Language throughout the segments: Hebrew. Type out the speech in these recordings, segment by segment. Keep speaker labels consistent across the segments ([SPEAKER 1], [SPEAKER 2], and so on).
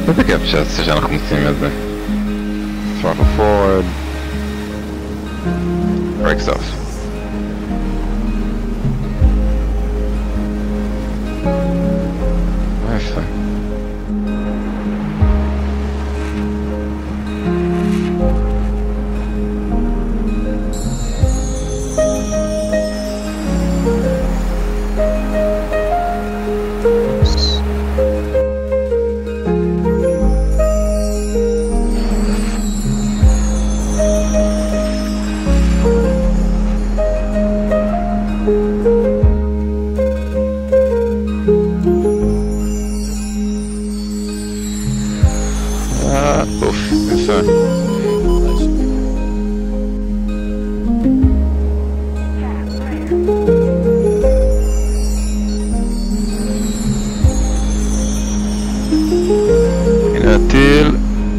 [SPEAKER 1] איזה כיף שאנחנו עושים את זה. throttle forward. Brakes off. יפה. אוף, יפה. הנה הטיל.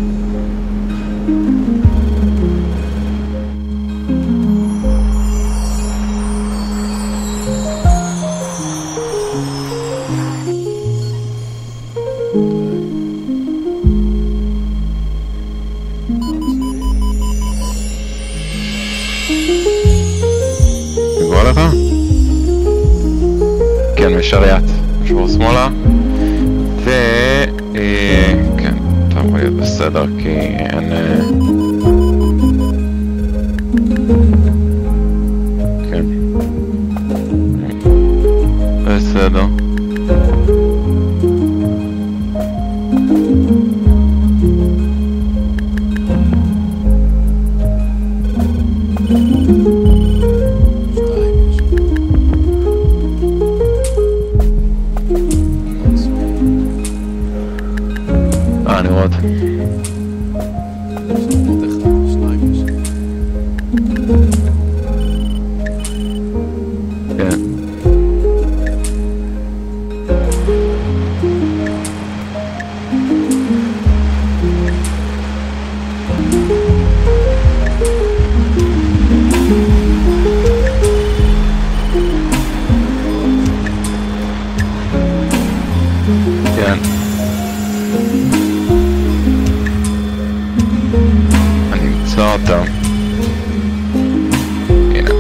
[SPEAKER 1] נגוע לך? כן, משריית. נשבור שמאלה. כן, אתה אמור להיות בסדר כי אין... כן. בסדר. נראות. כן. כן. אותה. הנה.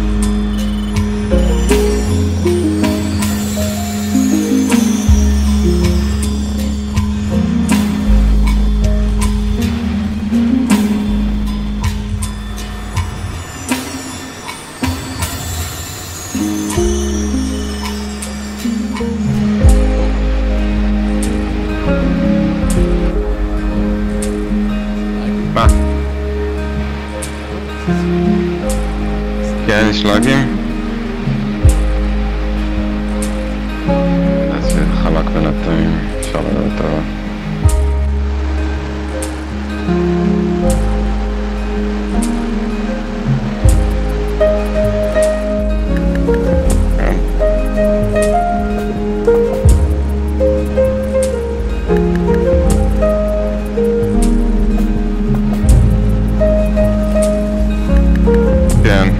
[SPEAKER 1] מה? כן, יש לגים? אז זה חלק בינתיים, אפשר לדעת טובה. כן.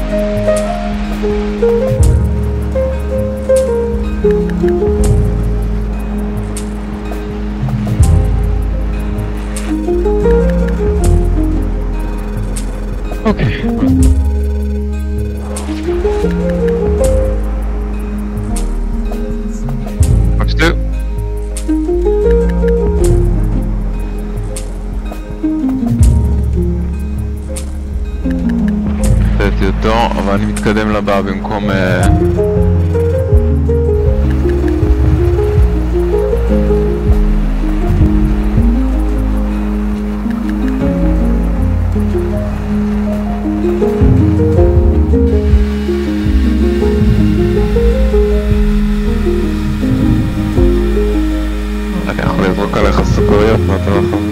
[SPEAKER 1] אוקיי. רק שתו. נתתי אותו, אבל אני מתקדם לבא במקום... אני יכול לזרוק עליך סוכריות, מה אתה יכול?